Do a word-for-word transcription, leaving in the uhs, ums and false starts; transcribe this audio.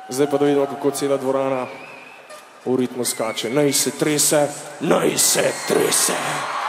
Zdaj pa da vidimo, kako cela dvorana v ritmu skače. Naj se trese, naj se trese.